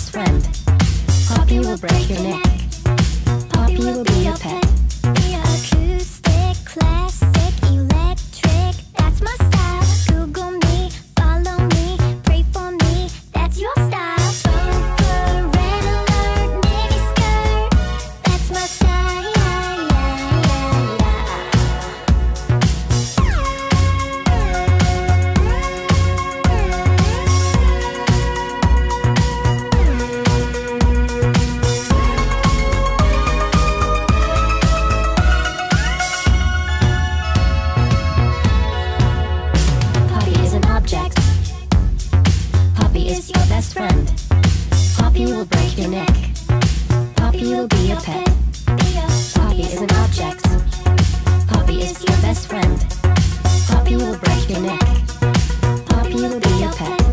best friend. Poppy will break your neck. Poppy will be your pet. Acoustic, classic, electric, that's my style. Google me, follow me, pray for me, that's your style. Chauffeur, red alert, mini skirt, that's my style. Poppy is your best friend. Poppy will break your neck. Poppy will be your pet. Poppy is an object. Poppy is your best friend. Poppy will break your neck. Poppy will be your pet.